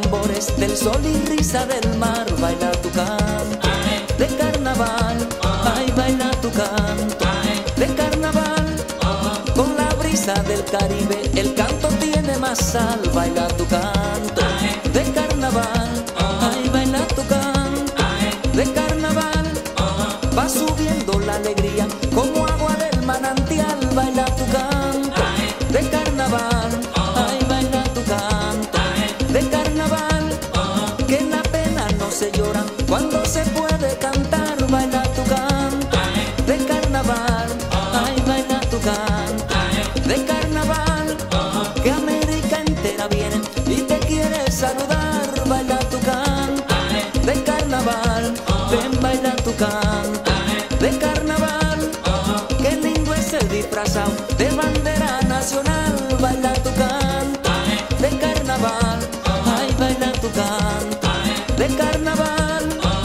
tambores, del sol y risa del mar, baila tu canto de carnaval. Ay, baila tu canto de carnaval. Con la brisa del Caribe el canto tiene más sal. Baila tu canto de carnaval. Ay, baila tu canto de carnaval. Va subiendo la alegría como agua del manantial. Baila tu canto de carnaval. Ay, baila tu canto de carnaval. Que la pena no se llora cuando se puede cantar. Baila tu canto de carnaval. Ay, baila tu canto de carnaval. Que América entera viene y te quiere saludar. Baila tu canto de carnaval. Ven, baila tu canto de carnaval. Qué lindo es el disfrazado de bandera nacional. Baila tu canto de carnaval. Ay, baila tu canto de carnaval.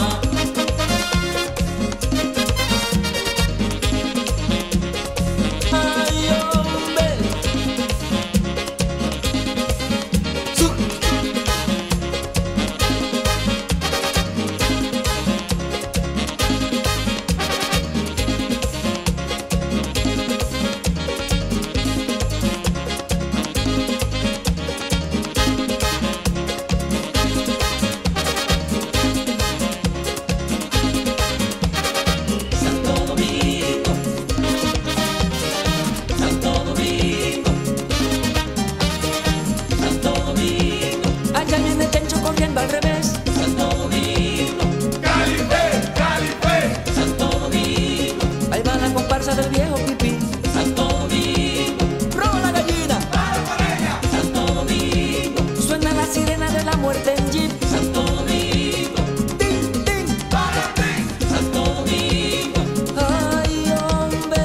Ay, hombre. Allá viene Tencho corriendo al revés. Santo Domingo, Calife, Calife. Santo Domingo, Ahí va la comparsa del viejo pipí. Santo Domingo, ¡Roba la gallina! ¡para con ella! Santo Domingo, Suena la sirena de la muerte en jeep. Santo Domingo, ¡Tin, tin! para ti. Santo Domingo, ¡Ay, hombre!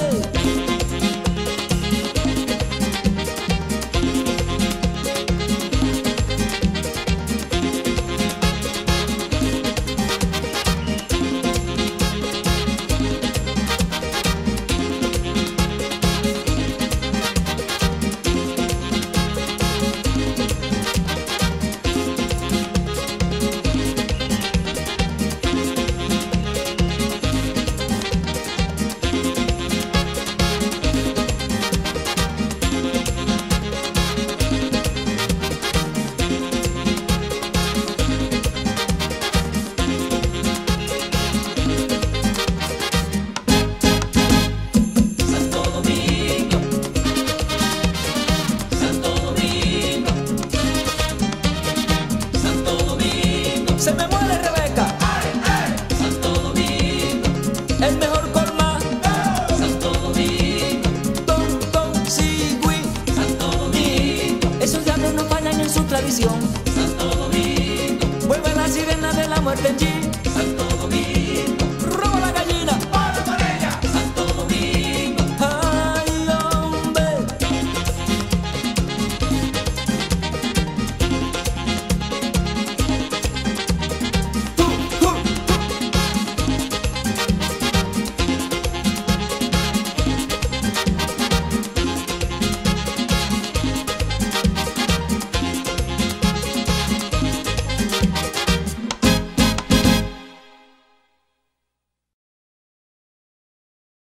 Santo Domingo, Santo Domingo, Santo Domingo, ¡Se me muere Rebeca! Santo Domingo, El mejor colma. Santo Domingo, Don Sigüí. Santo Domingo, Esos diablos no fallan en su tradición. Santo Domingo, Vuelve la sirena de la muerte en jeep. Santo